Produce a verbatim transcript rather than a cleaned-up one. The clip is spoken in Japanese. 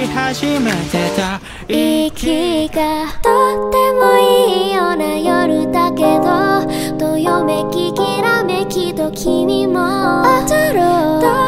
始めてた息がとってもいいような夜だけどどよめききらめきと君も踊ろう